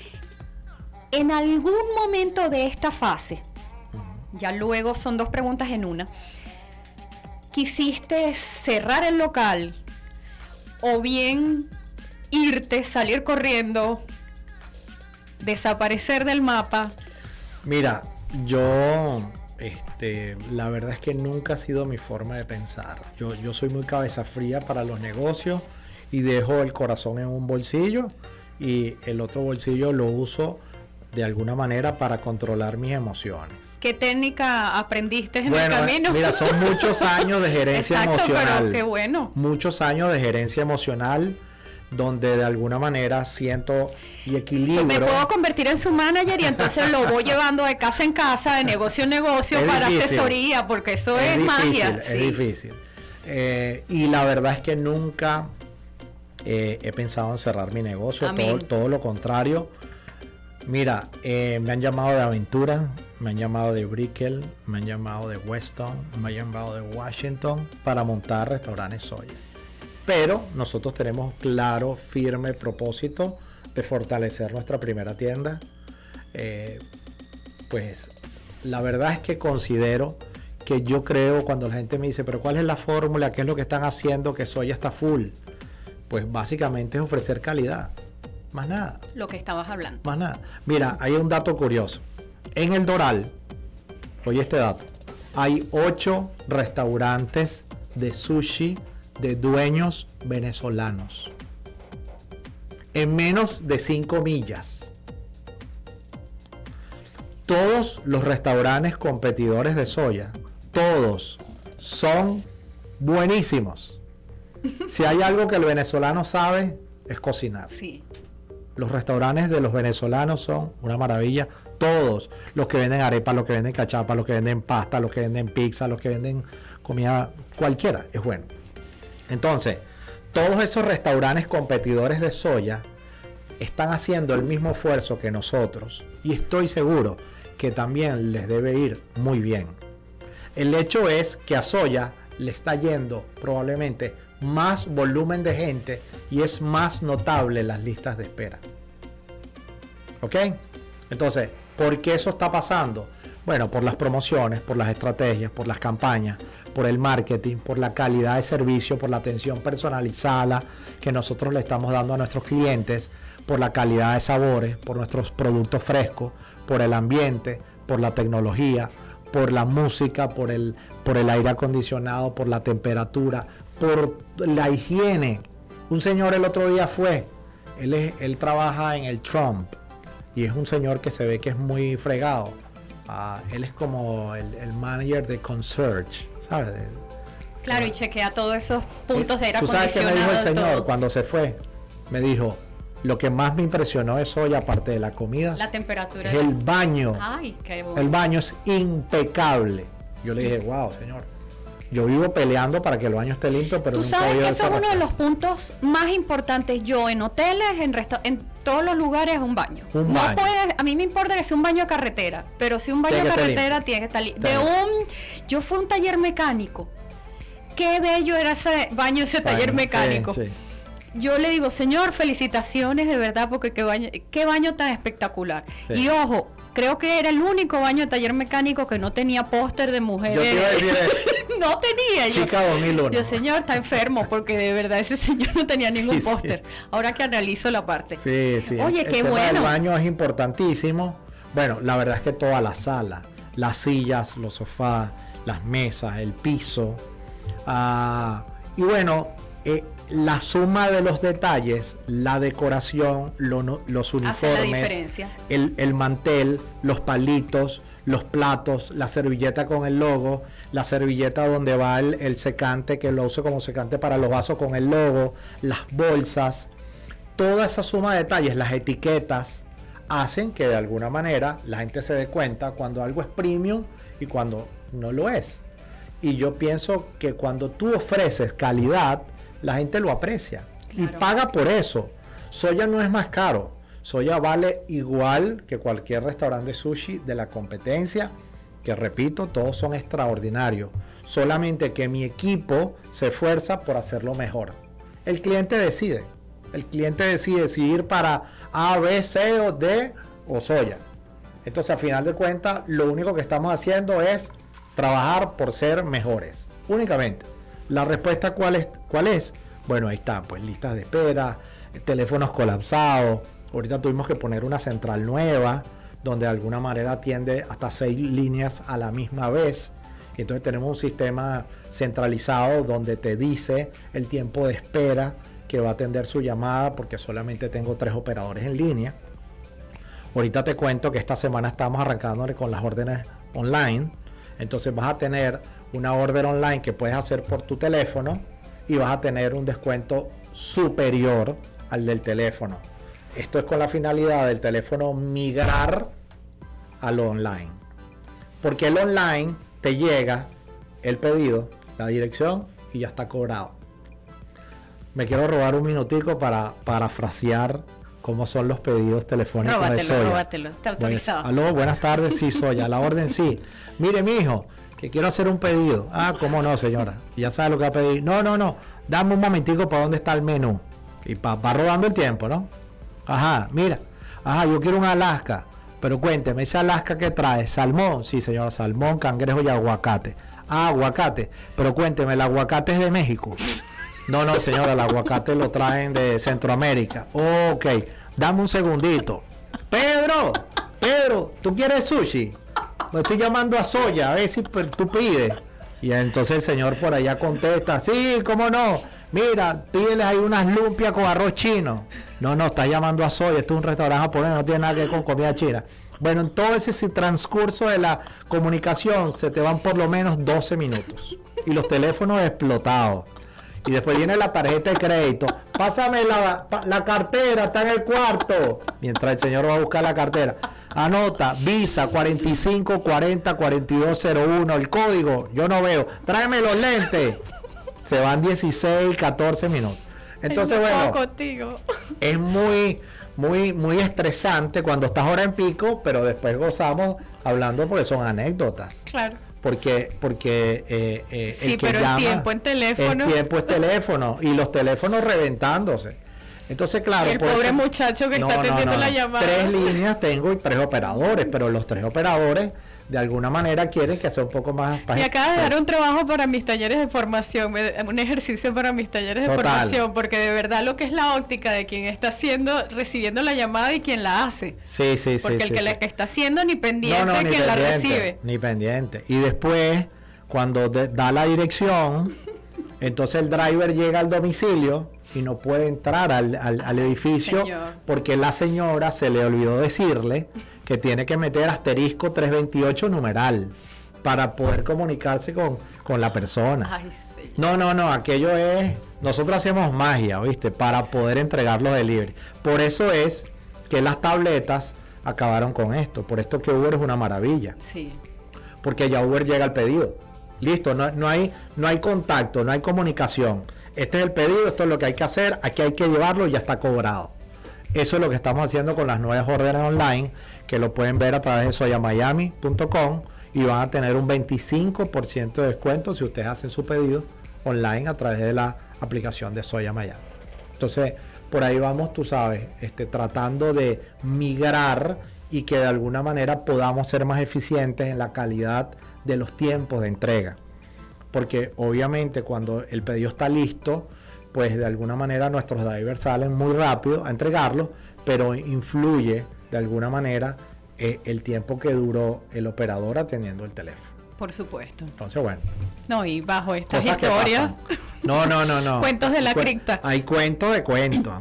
en algún momento de esta fase, ya luego son dos preguntas en una, ¿quisiste cerrar el local o bien irte, salir corriendo, desaparecer del mapa? Mira, yo este, la verdad es que nunca ha sido mi forma de pensar. Yo, yo soy muy cabeza fría para los negocios y dejo el corazón en un bolsillo y el otro bolsillo lo uso de alguna manera para controlar mis emociones. ¿Qué técnica aprendiste en bueno, el camino? Mira, son muchos años de gerencia Exacto, emocional. Pero qué bueno. Muchos años de gerencia emocional donde de alguna manera siento y equilibro. Me puedo convertir en su manager y entonces lo voy llevando de casa en casa, de negocio en negocio es para difícil. asesoría, porque eso es, es difícil, magia. Es sí. difícil. Eh, y la verdad es que nunca eh, he pensado en cerrar mi negocio, todo, todo lo contrario. Mira, eh, me han llamado de Aventura, me han llamado de Brickell, me han llamado de Weston, me han llamado de Washington para montar restaurantes soya. Pero nosotros tenemos claro, firme propósito de fortalecer nuestra primera tienda. Eh, pues la verdad es que considero que yo creo cuando la gente me dice, pero ¿cuál es la fórmula? ¿Qué es lo que están haciendo que soya está full? Pues básicamente es ofrecer calidad. Más nada. Lo que estabas hablando. Más nada. Mira, hay un dato curioso. En el Doral, oye este dato, hay ocho restaurantes de sushi de dueños venezolanos. En menos de cinco millas. Todos los restaurantes competidores de soya, todos son buenísimos. Si hay algo que el venezolano sabe, es cocinar. Sí. Los restaurantes de los venezolanos son una maravilla. Todos, los que venden arepas, los que venden cachapa, los que venden pasta, los que venden pizza, los que venden comida, cualquiera, es bueno. Entonces, todos esos restaurantes competidores de soya están haciendo el mismo esfuerzo que nosotros y estoy seguro que también les debe ir muy bien. El hecho es que a soya le está yendo probablemente más volumen de gente y es más notable las listas de espera. ¿Ok? Entonces, ¿por qué eso está pasando? Bueno, por las promociones, por las estrategias, por las campañas, por el marketing, por la calidad de servicio, por la atención personalizada que nosotros le estamos dando a nuestros clientes, por la calidad de sabores, por nuestros productos frescos, por el ambiente, por la tecnología, por la música, por el, por el aire acondicionado, por la temperatura, por la higiene. Un señor el otro día fue, él, es, él trabaja en el Trump y es un señor que se ve que es muy fregado. Uh, él es como el, el manager de concierge, ¿sabes? De, claro, y chequea todos esos puntos de aire acondicionado. ¿Tú sabes qué me dijo el señor todo. Cuando se fue? Me dijo, lo que más me impresionó es hoy, aparte de la comida, la temperatura, es el baño. Ay, qué bueno. El baño es impecable. Yo le dije, wow, señor. Yo vivo peleando para que el baño esté limpio, pero tú nunca sabes he que ido eso es uno de los puntos más importantes. Yo en hoteles, en resta en todos los lugares, un baño. Un no baño. puede, a mí me importa que sea un baño de carretera, pero si un baño de carretera tiene que estar limpio. De un, yo fui a un taller mecánico. Qué bello era ese baño, ese taller Bueno, mecánico. Sí, sí. Yo le digo, señor, felicitaciones de verdad, porque qué baño, qué baño tan espectacular. Sí. Y ojo, creo que era el único baño de taller mecánico que no tenía póster de mujeres. Yo te iba a decir eso. No tenía. Chica yo, dos mil uno. Yo, señor, está enfermo, porque de verdad ese señor no tenía ningún sí, póster. Sí. Ahora que analizo la parte. Sí, sí. Oye, el, qué el bueno. El baño es importantísimo. Bueno, la verdad es que toda la sala, las sillas, los sofás, las mesas, el piso. Uh, y bueno, eh, la suma de los detalles, la decoración, lo, los uniformes, el, el mantel, los palitos, los platos, la servilleta con el logo, la servilleta donde va el, el secante, que lo uso como secante para los vasos con el logo, las bolsas, toda esa suma de detalles, las etiquetas, hacen que de alguna manera la gente se dé cuenta cuando algo es premium y cuando no lo es. Y yo pienso que cuando tú ofreces calidad, la gente lo aprecia, claro, y paga por eso. Soya no es más caro. Soya vale igual que cualquier restaurante de sushi de la competencia, que repito, todos son extraordinarios. Solamente que mi equipo se esfuerza por hacerlo mejor. El cliente decide. El cliente decide si ir para A, B, C o D o soya. Entonces, a final de cuentas, lo único que estamos haciendo es trabajar por ser mejores. Únicamente. La respuesta, ¿cuál es? ¿Cuál es? Bueno, ahí está, pues listas de espera, teléfonos colapsados. Ahorita tuvimos que poner una central nueva donde de alguna manera atiende hasta seis líneas a la misma vez. Y entonces tenemos un sistema centralizado donde te dice el tiempo de espera que va a atender su llamada, porque solamente tengo tres operadores en línea. Ahorita te cuento que esta semana estamos arrancando con las órdenes online. Entonces vas a tener una orden online que puedes hacer por tu teléfono y vas a tener un descuento superior al del teléfono. Esto es con la finalidad del teléfono migrar a lo online. Porque el online te llega el pedido, la dirección y ya está cobrado. Me quiero robar un minutico para parafrasear cómo son los pedidos telefónicos róbatelo, de Soya. Róbatelo, está autorizado. Bueno, aló, buenas tardes, sí, Soya, la orden sí. Mire, mijo, que quiero hacer un pedido. Ah, ¿cómo no, señora? Ya sabe lo que va a pedir. No, no, no, dame un momentico para dónde está el menú. Y pa, va robando el tiempo, ¿no? Ajá, mira, ajá, yo quiero un Alaska. Pero cuénteme, ¿ese Alaska que trae? ¿Salmón? Sí, señora, salmón, cangrejo y aguacate. Ah, aguacate. Pero cuénteme, ¿el aguacate es de México? No, no, señora, el aguacate lo traen de Centroamérica. Ok, dame un segundito. Pedro, Pedro, ¿tú quieres sushi? Me estoy llamando a Soya, a ver si tú pides. Y entonces el señor por allá contesta, sí, cómo no. Mira, pídeles ahí unas lumpias con arroz chino. No, no, está llamando a Soya, esto es un restaurante japonés, no tiene nada que ver con comida china. Bueno, en todo ese transcurso de la comunicación se te van por lo menos doce minutos. Y los teléfonos explotados. Y después viene la tarjeta de crédito. Pásame la, la cartera, está en el cuarto. Mientras el señor va a buscar la cartera. Anota, Visa cuarenta y cinco cuarenta cuarenta y dos cero uno, el código, yo no veo. Tráeme los lentes. Se van dieciséis, catorce minutos. Entonces, bueno, contigo. Es muy, muy, muy estresante cuando estás ahora en pico, pero después gozamos hablando porque son anécdotas. Claro. Porque, porque eh, eh, sí, el que pero llama, el tiempo en teléfono. El tiempo es teléfono y los teléfonos reventándose. Entonces, claro. Y el pobre eso, muchacho que no, está atendiendo no, no, la llamada. Tres líneas tengo y tres operadores, pero los tres operadores de alguna manera quieren que sea un poco más. Me acaba de dar un trabajo para mis talleres de formación, un ejercicio para mis talleres de Total. formación, porque de verdad lo que es la óptica de quien está haciendo, recibiendo la llamada y quien la hace. Sí, sí, sí. Porque sí, el que sí. la que está haciendo ni pendiente no, no, de quien la recibe. Ni pendiente. Y después, cuando de, da la dirección, entonces el driver llega al domicilio y no puede entrar al, al, al edificio Señor. porque la señora se le olvidó decirle que tiene que meter asterisco trescientos veintiocho numeral para poder comunicarse con, con la persona. Ay, no, no, no, aquello es, nosotros hacemos magia, ¿viste? Para poder entregar los delivery. Por eso es que las tabletas acabaron con esto, por esto que Uber es una maravilla. Sí. Porque ya Uber llega al pedido. Listo, no, no hay, no hay contacto, no hay comunicación. Este es el pedido, esto es lo que hay que hacer, aquí hay que llevarlo y ya está cobrado. Eso es lo que estamos haciendo con las nuevas órdenes online, que lo pueden ver a través de soya miami punto com y van a tener un veinticinco por ciento de descuento si ustedes hacen su pedido online a través de la aplicación de Soya Miami. Entonces, por ahí vamos, tú sabes, este, tratando de migrar y que de alguna manera podamos ser más eficientes en la calidad de los tiempos de entrega. Porque obviamente cuando el pedido está listo, pues de alguna manera nuestros drivers salen muy rápido a entregarlo, pero influye de alguna manera eh, el tiempo que duró el operador atendiendo el teléfono. Por supuesto. Entonces, bueno. No, y bajo estas historias. No, no, no, no. Cuentos de la Cu cripta. Hay cuentos de cuentos.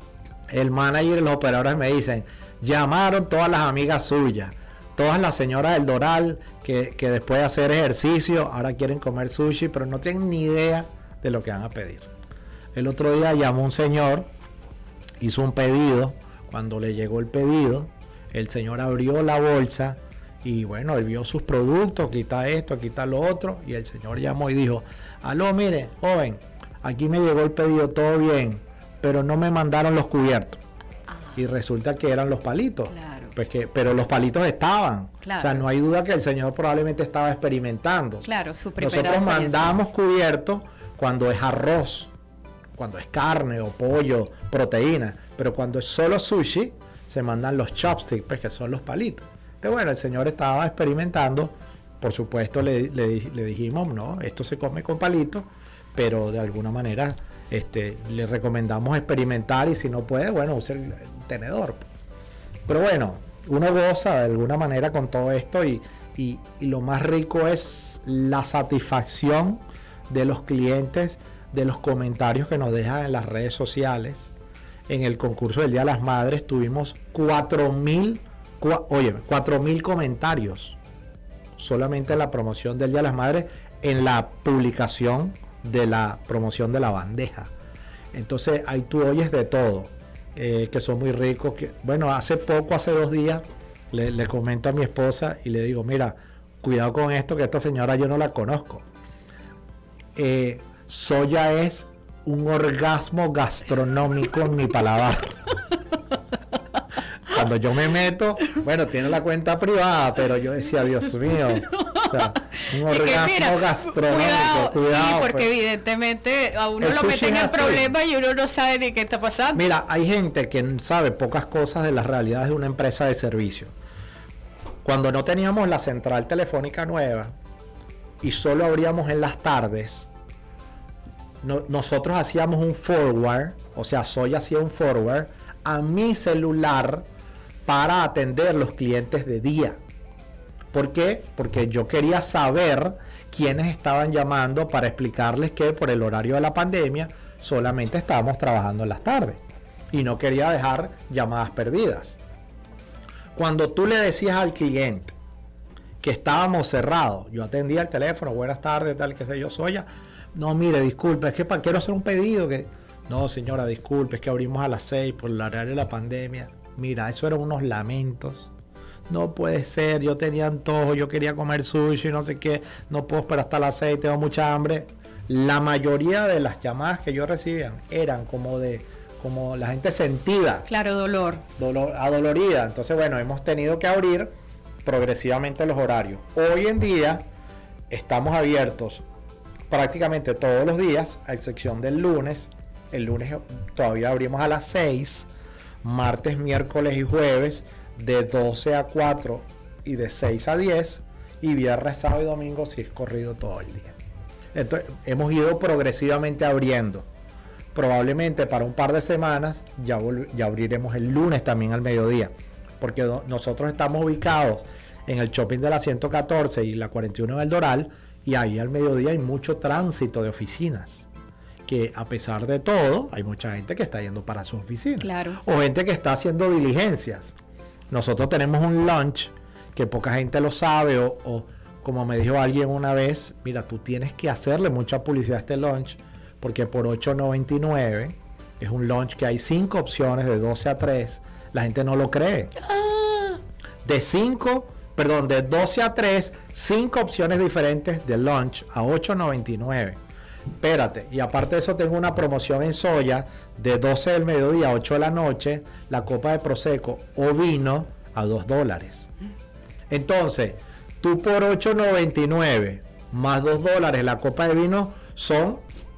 El manager y los operadores me dicen, llamaron todas las amigas suyas, todas las señoras del Doral que, que después de hacer ejercicio ahora quieren comer sushi, pero no tienen ni idea de lo que van a pedir. El otro día llamó un señor, hizo un pedido. Cuando le llegó el pedido, el señor abrió la bolsa y bueno, él vio sus productos, aquí está esto, aquí está lo otro, y el señor llamó y dijo, aló, mire, joven, aquí me llegó el pedido, todo bien, pero no me mandaron los cubiertos. Ah. Y resulta que eran los palitos. Claro. Pues que, pero los palitos estaban. Claro. O sea, no hay duda que el señor probablemente estaba experimentando. Claro, su primera Nosotros mandamos cubiertos cuando es arroz, cuando es carne o pollo, proteína, pero cuando es solo sushi, se mandan los chopsticks, pues que son los palitos. Pero bueno, el señor estaba experimentando, por supuesto le, le, le dijimos, no, esto se come con palitos, pero de alguna manera este, le recomendamos experimentar y si no puede, bueno, use el tenedor. Pero bueno, uno goza de alguna manera con todo esto y, y, y lo más rico es la satisfacción de los clientes, de los comentarios que nos dejan en las redes sociales. En el concurso del Día de las Madres tuvimos cuatro mil, oye, cuatro mil comentarios solamente en la promoción del Día de las Madres, en la publicación de la promoción de la bandeja. Entonces ahí tú oyes de todo, eh, que son muy ricos. Que, bueno, hace poco, hace dos días, le, le comento a mi esposa y le digo, mira, cuidado con esto, que esta señora yo no la conozco. Eh, soya es un orgasmo gastronómico en mi paladar. Cuando yo me meto, bueno, tiene la cuenta privada, pero yo decía, Dios mío, o sea, un orgasmo que, mira, gastronómico, cuidado, cuidado. Sí, porque pues, evidentemente a uno lo meten en problema y uno no sabe ni qué está pasando. Mira, hay gente que sabe pocas cosas de las realidades de una empresa de servicio. Cuando no teníamos la central telefónica nueva y solo abríamos en las tardes, no, nosotros hacíamos un forward, o sea, Soya hacía un forward a mi celular para atender los clientes de día. ¿Por qué? Porque yo quería saber quiénes estaban llamando para explicarles que por el horario de la pandemia solamente estábamos trabajando en las tardes y no quería dejar llamadas perdidas. Cuando tú le decías al cliente que estábamos cerrados, yo atendía el teléfono, buenas tardes, tal, qué sé yo, Soya. No, mire, disculpe, es que para, quiero hacer un pedido. que No, señora, disculpe, es que abrimos a las seis por el horario de la pandemia. Mira, eso eran unos lamentos. No puede ser, yo tenía antojo, yo quería comer sushi, no sé qué, no puedo esperar hasta las seis, tengo mucha hambre. La mayoría de las llamadas que yo recibía eran como de, como la gente sentida. Claro, dolor. Dolor, adolorida. Entonces, bueno, hemos tenido que abrir progresivamente los horarios. Hoy en día estamos abiertos prácticamente todos los días, a excepción del lunes. El lunes todavía abrimos a las seis, martes, miércoles y jueves de doce a cuatro y de seis a diez, y viernes, sábado y domingo si es corrido todo el día. Entonces hemos ido progresivamente abriendo. Probablemente para un par de semanas ya, ya abriremos el lunes también al mediodía, porque do, nosotros estamos ubicados en el shopping de la ciento catorce y la cuarenta y uno en el Doral, y ahí al mediodía hay mucho tránsito de oficinas, que a pesar de todo hay mucha gente que está yendo para su oficina, claro, o gente que está haciendo diligencias. Nosotros tenemos un lunch que poca gente lo sabe, o, o como me dijo alguien una vez, mira, tú tienes que hacerle mucha publicidad a este lunch, porque por ocho noventa y nueve es un lunch que hay cinco opciones de doce a tres. La gente no lo cree. Ah. De cinco, perdón, de doce a tres, cinco opciones diferentes de lunch a ocho noventa y nueve. Espérate, y aparte de eso tengo una promoción en Soya de doce del mediodía a ocho de la noche, la copa de Prosecco o vino a dos dólares. Entonces, tú por ocho noventa y nueve más dos dólares la copa de vino son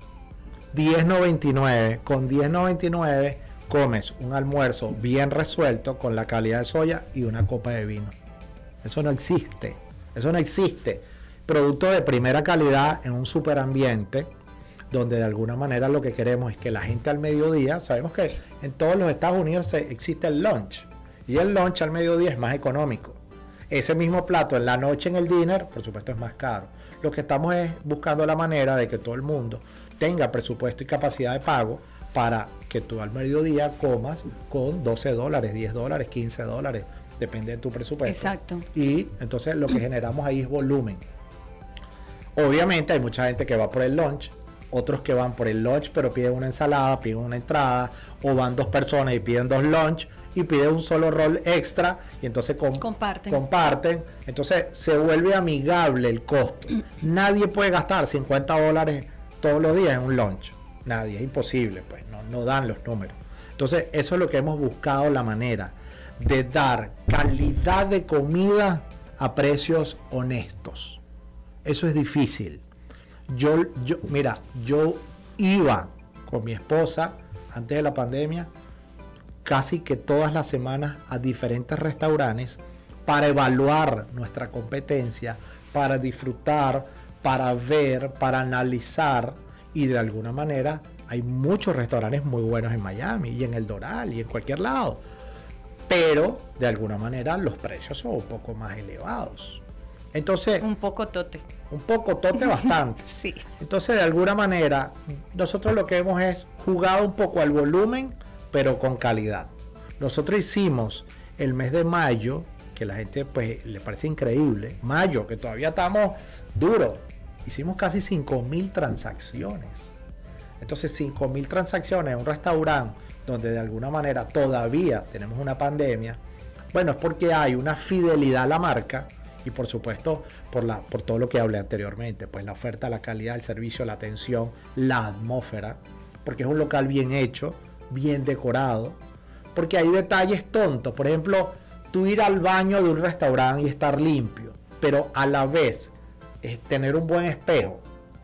diez noventa y nueve. Con diez noventa y nueve comes un almuerzo bien resuelto con la calidad de Soya y una copa de vino. Eso no existe. Eso no existe. Producto de primera calidad en un superambiente, donde de alguna manera lo que queremos es que la gente al mediodía, sabemos que en todos los Estados Unidos existe el lunch, y el lunch al mediodía es más económico. Ese mismo plato en la noche, en el dinner, por supuesto es más caro. Lo que estamos es buscando la manera de que todo el mundo tenga presupuesto y capacidad de pago para que tú al mediodía comas con doce dólares, diez dólares, quince dólares, depende de tu presupuesto. Exacto. Y entonces lo que generamos ahí es volumen. Obviamente hay mucha gente que va por el lunch, otros que van por el lunch pero piden una ensalada, piden una entrada, o van dos personas y piden dos lunch y piden un solo roll extra, y entonces com comparten. comparten. Entonces se vuelve amigable el costo. Nadie puede gastar cincuenta dólares todos los días en un lunch. Nadie, es imposible, pues no, no dan los números. Entonces eso es lo que hemos buscado, la manera de dar calidad de comida a precios honestos. Eso es difícil. Yo, yo, mira, yo iba con mi esposa antes de la pandemia casi que todas las semanas a diferentes restaurantes para evaluar nuestra competencia, para disfrutar, para ver, para analizar, y de alguna manera hay muchos restaurantes muy buenos en Miami y en el Doral y en cualquier lado. pero de alguna manera los precios son un poco más elevados. Entonces, un poco tote. Un poco tote bastante. Sí. Entonces, de alguna manera, nosotros lo que hemos es jugado un poco al volumen, pero con calidad. Nosotros hicimos el mes de mayo, que la gente pues le parece increíble, mayo, que todavía estamos duros, hicimos casi cinco mil transacciones. Entonces, cinco mil transacciones en un restaurante donde de alguna manera todavía tenemos una pandemia, bueno, es porque hay una fidelidad a la marca y por supuesto por, la, por todo lo que hablé anteriormente, pues la oferta, la calidad, el servicio, la atención, la atmósfera, porque es un local bien hecho, bien decorado, porque hay detalles tontos. Por ejemplo, tú ir al baño de un restaurante y estar limpio, pero a la vez es tener un buen espejo.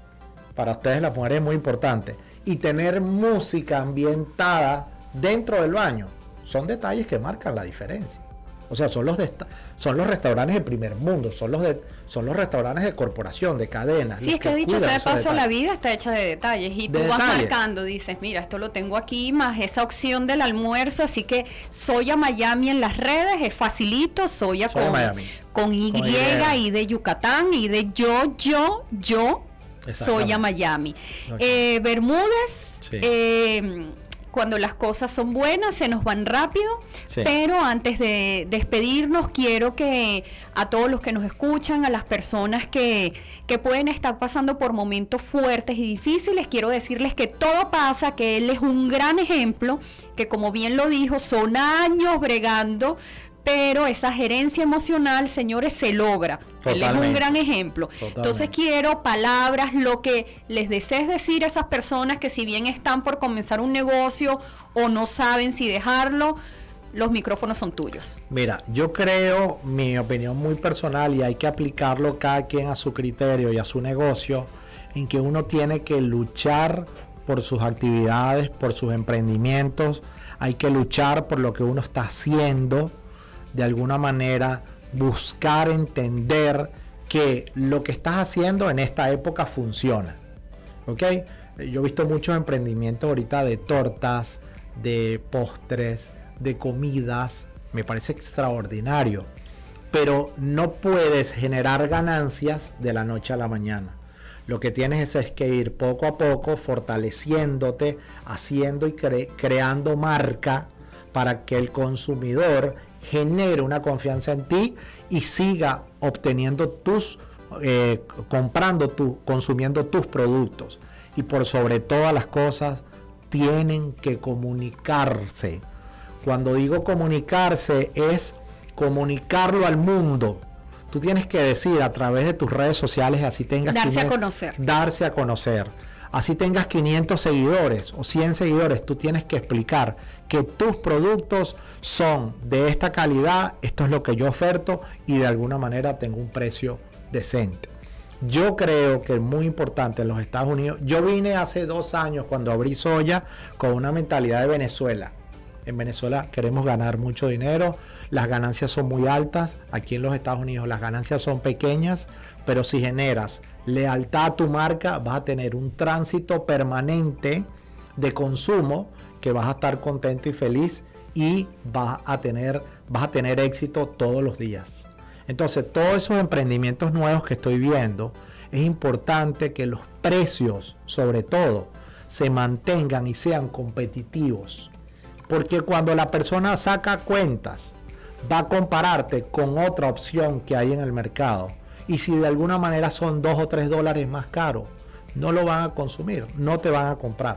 Para ustedes las mujeres es muy importante. Y tener música ambientada dentro del baño. Son detalles que marcan la diferencia. O sea, son los, de, son los restaurantes de primer mundo, son los, de, son los restaurantes de corporación, de cadenas. Sí, es que dicho sea de paso, la vida está hecha de detalles. Y tú de vas detalles. marcando, dices, mira, esto lo tengo aquí, más esa opción del almuerzo. Así que Soya Miami en las redes, es facilito, Soya, Soya con, Miami. con Y, con y, y de Yucatán, y de yo, yo, yo, Soya Miami. Okay. Eh, Bermúdez, sí. eh, cuando las cosas son buenas, se nos van rápido, sí. Pero antes de despedirnos, quiero que a todos los que nos escuchan, a las personas que, que pueden estar pasando por momentos fuertes y difíciles, quiero decirles que todo pasa, que él es un gran ejemplo, que como bien lo dijo, son años bregando, pero esa gerencia emocional, señores, se logra. Totalmente. Él es un gran ejemplo. Totalmente. Entonces quiero palabras, lo que les desees decir a esas personas que si bien están por comenzar un negocio o no saben si dejarlo, los micrófonos son tuyos. Mira, yo creo, mi opinión muy personal, y hay que aplicarlo cada quien a su criterio y a su negocio, en que uno tiene que luchar por sus actividades, por sus emprendimientos, hay que luchar por lo que uno está haciendo, de alguna manera buscar entender que lo que estás haciendo en esta época funciona, ¿ok? Yo he visto muchos emprendimientos ahorita de tortas, de postres, de comidas, me parece extraordinario, pero no puedes generar ganancias de la noche a la mañana. Lo que tienes es que ir poco a poco fortaleciéndote, haciendo y cre- creando marca para que el consumidor genere una confianza en ti y siga obteniendo tus, eh, comprando tu, consumiendo tus productos. Y por sobre todas las cosas, tienen que comunicarse. Cuando digo comunicarse, es comunicarlo al mundo. Tú tienes que decir a través de tus redes sociales, así tengas darse quinientos, a conocer. Darse a conocer. Así tengas quinientos seguidores o cien seguidores, tú tienes que explicar que tus productos son de esta calidad, esto es lo que yo oferto y de alguna manera tengo un precio decente. Yo creo que es muy importante en los Estados Unidos. Yo vine hace dos años cuando abrí Soya con una mentalidad de Venezuela. En Venezuela queremos ganar mucho dinero, las ganancias son muy altas, aquí en los Estados Unidos las ganancias son pequeñas, pero si generas lealtad a tu marca, vas a tener un tránsito permanente de consumo que vas a estar contento y feliz y vas a tener, vas a tener éxito todos los días. Entonces, todos esos emprendimientos nuevos que estoy viendo, es importante que los precios, sobre todo, se mantengan y sean competitivos. Porque cuando la persona saca cuentas, va a compararte con otra opción que hay en el mercado. Y si de alguna manera son dos o tres dólares más caros, no lo van a consumir, no te van a comprar.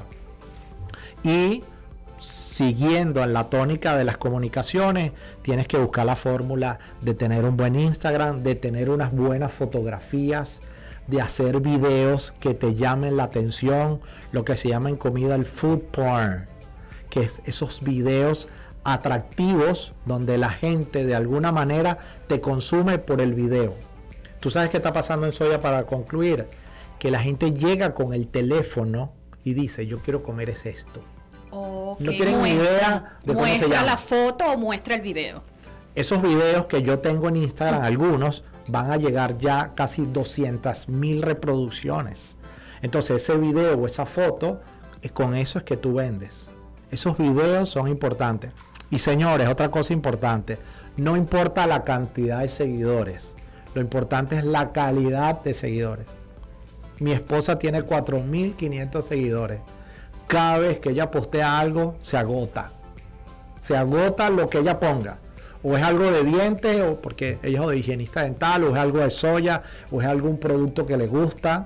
Y siguiendo en la tónica de las comunicaciones, tienes que buscar la fórmula de tener un buen Instagram, de tener unas buenas fotografías, de hacer videos que te llamen la atención, lo que se llama en comida el food porn, que es esos videos atractivos donde la gente de alguna manera te consume por el video. ¿Tú sabes qué está pasando en Soya para concluir? Que la gente llega con el teléfono y dice, yo quiero comer es esto. Okay, no tienen muestra, ni idea de cómo se llama. Muestra la foto o muestra el video. Esos videos que yo tengo en Instagram, algunos van a llegar ya casi doscientas mil reproducciones. Entonces ese video o esa foto, con eso es que tú vendes. Esos videos son importantes. Y señores, otra cosa importante, no importa la cantidad de seguidores, lo importante es la calidad de seguidores. Mi esposa tiene cuatro mil quinientos seguidores. Cada vez que ella postea algo, se agota. Se agota lo que ella ponga. O es algo de dientes, o porque ella es de higienista dental, o es algo de soya, o es algún producto que le gusta.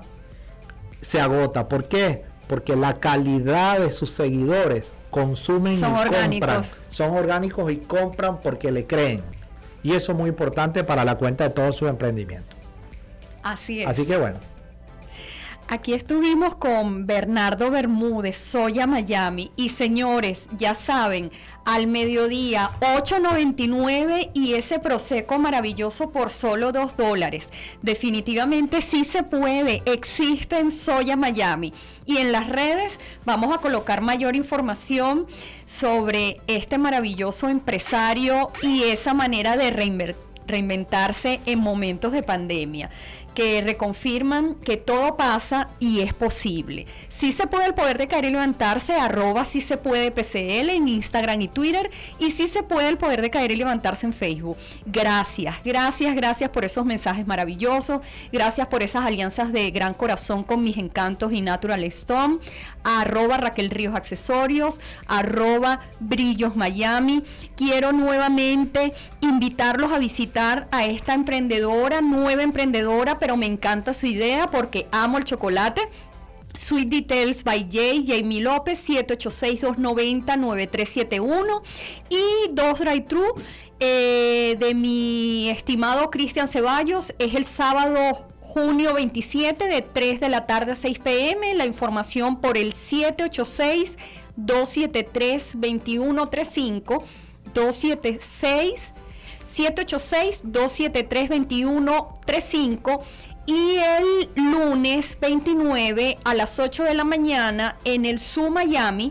Se agota. ¿Por qué? Porque la calidad de sus seguidores consumen son y orgánicos. compran. Son orgánicos y compran porque le creen. Y eso es muy importante para la cuenta de todos sus emprendimientos. Así es. Así que bueno. Aquí estuvimos con Bernardo Bermúdez, Soya Miami. Y señores, ya saben, al mediodía, ocho noventa y nueve y ese Prosecco maravilloso por solo dos dólares. Definitivamente sí se puede, existe en Soya Miami. Y en las redes vamos a colocar mayor información sobre este maravilloso empresario y esa manera de reinventarse en momentos de pandemia, que reconfirman que todo pasa y es posible. Sí se puede el poder de caer y levantarse, arroba sí se puede P C L en Instagram y Twitter, y sí se puede el poder de caer y levantarse en Facebook. Gracias, gracias, gracias por esos mensajes maravillosos, gracias por esas alianzas de gran corazón con Mis Encantos y Natural Stone, arroba Raquel Ríos Accesorios, arroba Brillos Miami. Quiero nuevamente invitarlos a visitar a esta emprendedora, nueva emprendedora, pero me encanta su idea porque amo el chocolate. Sweet Details by Jay, Jamie López, siete ocho seis, dos nueve cero, nueve tres siete uno, y dos drive-thru eh, de mi estimado Cristian Ceballos. Es el sábado junio veintisiete de tres de la tarde a seis pe eme. La información por el siete ocho seis, dos siete tres, dos uno tres cinco, dos siete seis, siete ocho seis, dos siete tres, dos uno tres cinco. Y el lunes veintinueve a las ocho de la mañana en el Zoo Miami,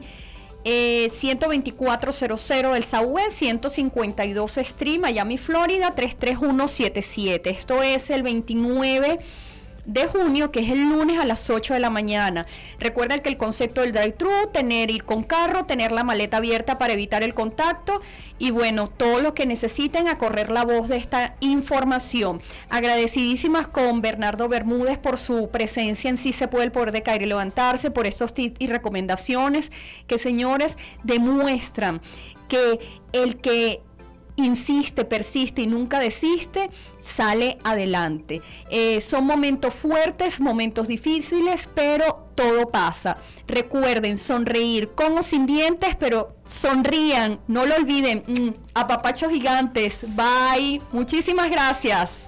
eh, ciento veinticuatro cero cero del Southwest, ciento cincuenta y dos Street, Miami, Florida, tres tres uno siete siete. Esto es el veintinueve de junio, que es el lunes a las ocho de la mañana. Recuerden que el concepto del drive-thru, tener ir con carro, tener la maleta abierta para evitar el contacto, y bueno, todo lo que necesiten a correr la voz de esta información. Agradecidísimas con Bernardo Bermúdez por su presencia en Sí se puede el poder de caer y levantarse, por estos tips y recomendaciones que, señores, demuestran que el que insiste, persiste y nunca desiste, sale adelante. Eh, son momentos fuertes, momentos difíciles, pero todo pasa. Recuerden sonreír con o sin dientes, pero sonrían, no lo olviden. Mm, apapachos gigantes. Bye. Muchísimas gracias.